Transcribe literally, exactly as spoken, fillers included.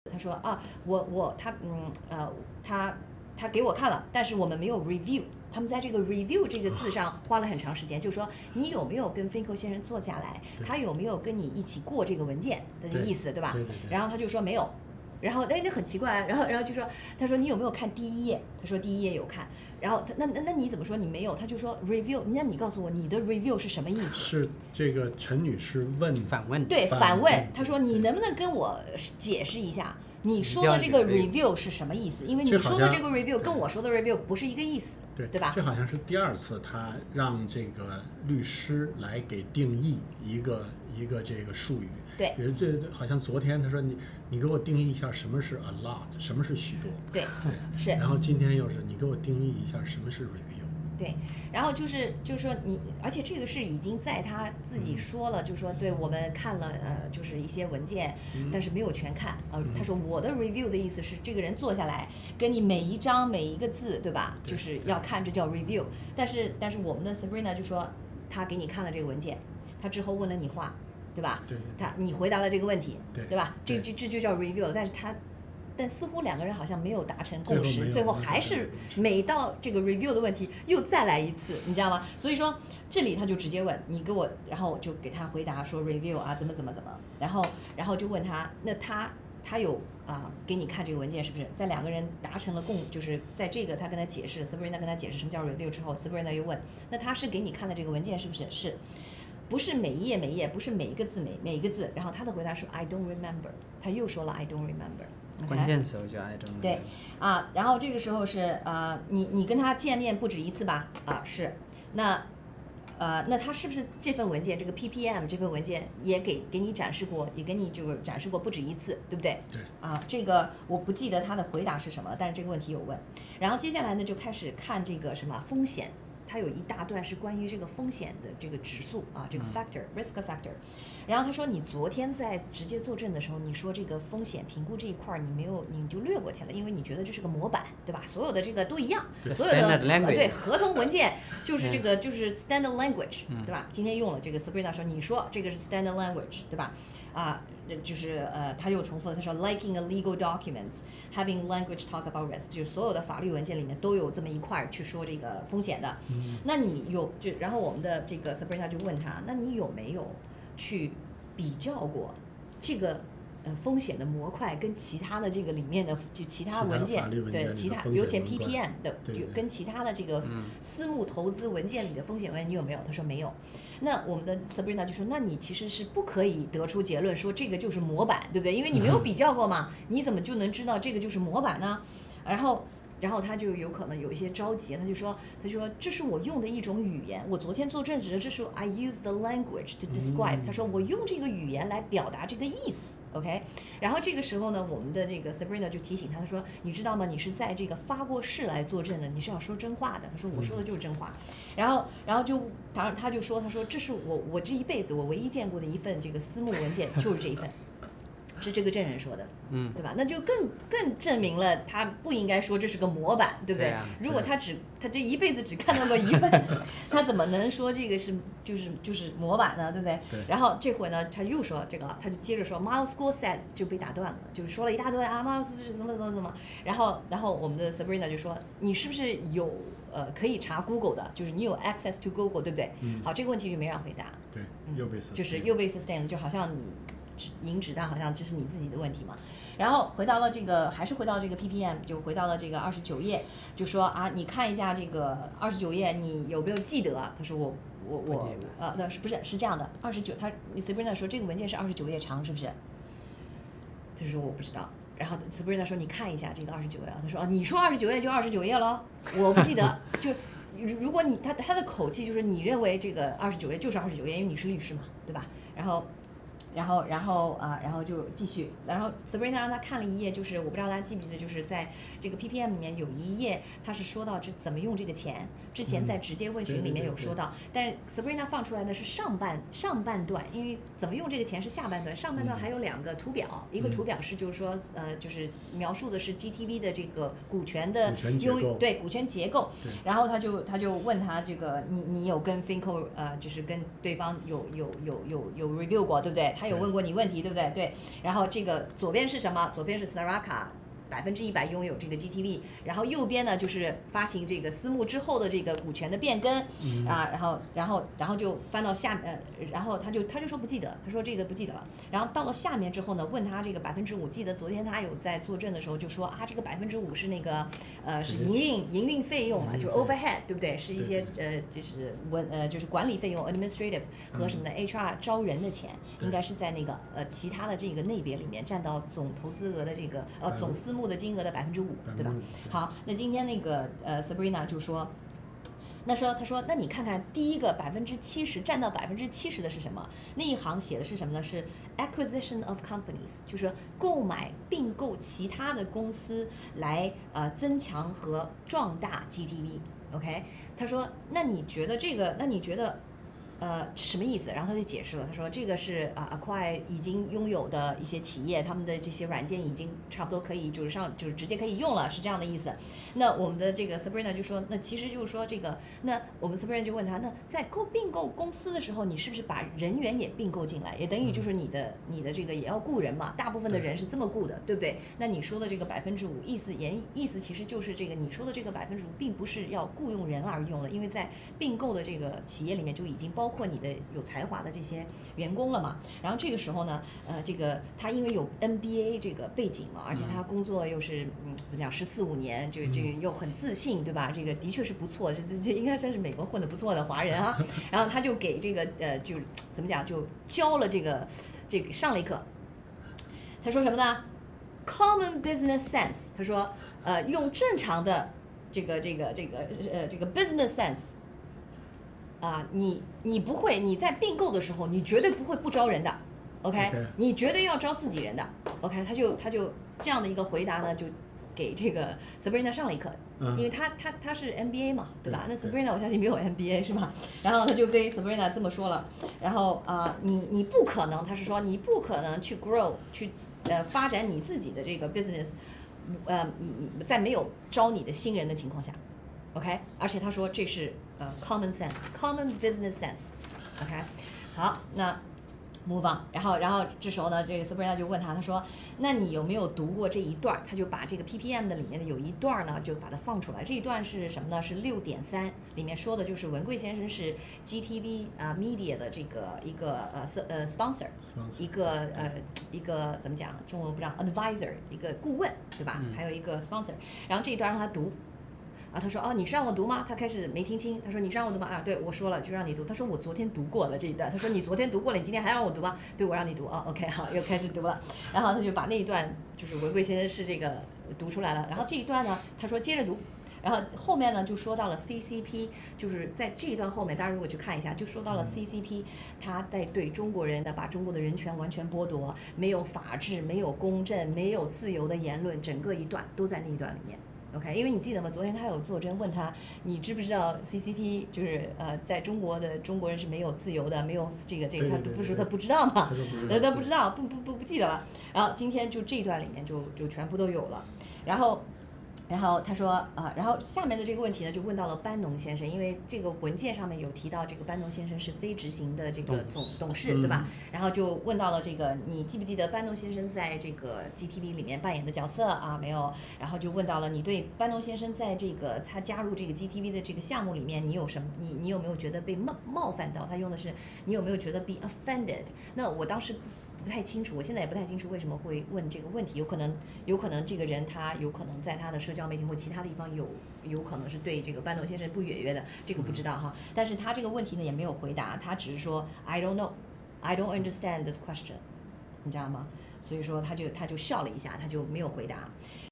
他说啊，我我他嗯呃他他给我看了，但是我们没有 review。他们在这个 review 这个字上花了很长时间，就说你有没有跟 Finko 先生坐下来，他有没有跟你一起过这个文件的意思，对吧？ 对对对。 然后他就说没有。然后哎，那很奇怪，然后然后就说，他说你有没有看第一页？他说第一页有看。然后他那那那你怎么说你没有？他就说 review， 那你告诉我你的 review 是什么意思？ 是这个陈女士问反问， 对反反问，他说你能不能跟我解释一下，你说的这个 review 是什么意思？因为你说的这个 review 跟我说的 review 不是一个意思， 对对吧？ 这好像是第二次他让这个律师来给定义一个一个这个术语。 对， 比如这好像昨天他说你你给我定义一下什么是 a lot， 什么是许多。 对，是。 然后今天又是你给我定义一下什么是 review。 对，然后就是就是说你，而且这个是已经在他自己说了，就是说对我们看了呃，就是一些文件， 嗯、 但是没有全看。呃，他说我的 review 的意思是这个人坐下来跟你每一章每一个字，对吧？ 对就是要看，这叫 review。但是但是我们的 Sabrina 就说他给你看了这个文件，他之后问了你话，对吧？ 对对对， 他你回答了这个问题， 对对吧？这对这这就叫 review， 但是他。但似乎两个人好像没有达成共识， 最后, 最后还是每到这个 review 的问题又再来一次，你知道吗？所以说这里他就直接问你给我，然后我就给他回答说 review 啊怎么怎么怎么，然后然后就问他，那他他有啊、呃、给你看这个文件是不是？在两个人达成了共，就是在这个他跟他解释 ，Sabrina 跟他解释什么叫 review 之后 ，Sabrina 又问，那他是给你看了这个文件是不是？是。不是每一页每一页，不是每一个字每每一个字，然后他的回答说 I don't remember， 他又说了 I don't remember。 关键时候就 I don't remember。 对，啊，然后这个时候是呃，你你跟他见面不止一次吧？啊，是，那呃，那他是不是这份文件这个 P P M 这份文件也给给你展示过，也给你就是展示过不止一次，对不对？ 对。 啊，这个我不记得他的回答是什么了，但是这个问题有问。然后接下来呢，就开始看这个什么风险。它有一大段是关于这个风险的这个指数啊，这个 factor、嗯、risk factor。然后他说你昨天在直接作证的时候，你说这个风险评估这一块你没有，你就略过去了，因为你觉得这是个模板，对吧？所有的这个都一样，所有的、呃、对合同文件就是这个、嗯、就是 standard language，、嗯、对吧？今天用了这个 Sabrina 说你说这个是 standard language， 对吧？啊，就是呃，他又重复了，他说 liking a legal documents having language talk about risk， 就是所有的法律文件里面都有这么一块去说这个风险的。嗯、那你有就然后我们的这个 Sabrina 就问他，那你有没有去比较过这个呃风险的模块跟其他的这个里面的就其他文件，对其他尤其 P P M 的对对跟其他的这个私募投资文件里的风险文件你有没有？他说没有。那我们的 Sabrina 就说，那你其实是不可以得出结论说这个就是模板，对不对？因为你没有比较过嘛，你怎么就能知道这个就是模板呢？然后。然后他就有可能有一些着急，他就说，他说这是我用的一种语言，我昨天做证词，这是 I use the language to describe，、嗯、他说我用这个语言来表达这个意思 ，OK。然后这个时候呢，我们的这个 Sabrina 就提醒他，他说你知道吗？你是在这个发过誓来作证的，你是要说真话的。他说我说的就是真话。然后，然后就当然他就说，他说这是我我这一辈子我唯一见过的一份这个私募文件，就是这一份。是这个证人说的，嗯，对吧？那就更更证明了他不应该说这是个模板，对不对？ 对啊、 如果他只他这一辈子只看到过一份，他怎么能说这个是就是就是模板呢？对不对？ 对。 然后这回呢，他又说这个，他就接着说 ，Miles School says 就被打断了，就是说了一大堆啊 ，Miles 是怎么怎么怎么。然后然后我们的 Sabrina 就说，你是不是有呃可以查 Google 的？就是你有 access to Google， 对不对？嗯。好，这个问题就没让回答。 对，又被 sustain， 就是又被 sustain， 就好像你。引指到好像这是你自己的问题嘛，然后回到了这个，还是回到这个 P P M， 就回到了这个二十九页，就说啊，你看一下这个二十九页，你有没有记得？他说我我我呃，那是不是是这样的？二十九，他 Sabrina 说这个文件是二十九页长，是不是？他说我不知道。然后 Sabrina 说你看一下这个二十九页，他说啊，你说二十九页就二十九页了，我不记得。就如果你他他的口气就是你认为这个二十九页就是二十九页，因为你是律师嘛，对吧？然后。然后，然后啊、呃，然后就继续。然后 Sabrina 让他看了一页，就是我不知道大家记不记得，就是在这个 P P M 里面有一页，他是说到这怎么用这个钱。之前在直接问询里面有说到，嗯、对对对对但是 Sabrina 放出来的是上半上半段，因为怎么用这个钱是下半段，上半段还有两个图表，嗯、一个图表是就是说呃就是描述的是 G T V 的这个股权的优对股权结构。然后他就他就问他这个你你有跟 Finko 呃就是跟对方有有有有有 review 过对不对？他他有问过你问题，对不对？对。然后这个左边是什么？左边是 Saraka。百分之一百拥有这个 G T V， 然后右边呢就是发行这个私募之后的这个股权的变更、 嗯、 啊，然后然后然后就翻到下呃，然后他就他就说不记得，他说这个不记得了。然后到了下面之后呢，问他这个百分之五，记得昨天他有在作证的时候就说啊，这个百分之五是那个呃是营运营运费用嘛，就是 overhead 对不对？是一些呃就是文呃就是管理费用 administrative 和什么的 H R 招人的钱，应该是在那个呃其他的这个类别里面占到总投资额的这个呃总私募的金额的百分之五，对吧？好，那今天那个呃 Sabrina 就说，那说他说，那你看看第一个百分之七十占到百分之七十的是什么？那一行写的是什么呢？是 acquisition of companies， 就是购买并购其他的公司来呃增强和壮大 G T V。OK， 他说，那你觉得这个？那你觉得？呃，什么意思？然后他就解释了，他说这个是啊、呃、，Acquire 已经拥有的一些企业，他们的这些软件已经差不多可以就是上就是直接可以用了，是这样的意思。那我们的这个 Sabrina 就说，那其实就是说这个，那我们 Sabrina 就问他，那在购并购公司的时候，你是不是把人员也并购进来，也等于就是你的、嗯、你的这个也要雇人嘛？大部分的人是这么雇的，对不对？那你说的这个百分之五，意思言意思其实就是这个你说的这个百分之五，并不是要雇佣人而用的，因为在并购的这个企业里面就已经包。包括你的有才华的这些员工了嘛？然后这个时候呢，呃，这个他因为有 M B A 这个背景嘛，而且他工作又是嗯怎么样十四五年，这个这个又很自信，对吧？这个的确是不错，这这这应该算是美国混得不错的华人啊。然后他就给这个呃就怎么讲，就教了这个这个上了一课。他说什么呢 ？Common business sense， 他说呃用正常的这个这个这个呃这个 business sense。啊，你你不会，你在并购的时候，你绝对不会不招人的 ，OK，, okay. 你绝对要招自己人的 ，OK， 他就他就这样的一个回答呢，就给这个 Sabrina 上了一课，嗯、因为他他他是 M B A 嘛，对吧？那 Sabrina 我相信没有 M B A 是吧？然后他就跟 Sabrina 这么说了，然后啊、呃，你你不可能，他是说你不可能去 grow 去呃发展你自己的这个 business， 呃，在没有招你的新人的情况下。OK， 而且他说这是呃 common sense，common business sense。OK， 好，那 move on。然后，然后这时候呢，这个 Sabrina 就问他，他说，那你有没有读过这一段？他就把这个 P P M 的里面的有一段呢，就把它放出来。这一段是什么呢？是六点三，里面说的就是文贵先生是 G T V 啊、呃、media 的这个一个呃呃 sponsor， 一个呃一个怎么讲？中文不知道 advisor， 一个顾问，对吧？嗯、还有一个 sponsor。然后这一段让他读。啊，他说哦，你是让我读吗？他开始没听清，他说你是让我读吗？啊，对，我说了就让你读。他说我昨天读过了这一段。他说你昨天读过了，你今天还让我读吗？对，我让你读啊、哦。OK， 好，又开始读了。然后他就把那一段就是文贵先生是这个读出来了。然后这一段呢，他说接着读。然后后面呢就说到了 C C P， 就是在这一段后面，大家如果去看一下，就说到了 C C P， 他在对中国人的把中国的人权完全剥夺，没有法治，没有公正，没有自由的言论，整个一段都在那一段里面。OK， 因为你记得吗？昨天他有作证问他，你知不知道 C C P 就是呃，在中国的中国人是没有自由的，没有这个这个，他不是他不知道嘛？他他不知道，不不不不记得了。然后今天就这一段里面就就全部都有了，然后。然后他说啊、呃，然后下面的这个问题呢，就问到了班农先生，因为这个文件上面有提到这个班农先生是非执行的这个总董事，对吧？然后就问到了这个，你记不记得班农先生在这个 G T V 里面扮演的角色啊？没有。然后就问到了你对班农先生在这个他加入这个 G T V 的这个项目里面，你有什么？你你有没有觉得被冒冒犯到？他用的是你有没有觉得 be offended？ 那我当时。不太清楚，我现在也不太清楚为什么会问这个问题，有可能，有可能这个人他有可能在他的社交媒体或其他地方有，有可能是对这个班农先生不悦约的，这个不知道哈。但是他这个问题呢也没有回答，他只是说 I don't know, I don't understand this question， 你知道吗？所以说他就他就笑了一下，他就没有回答。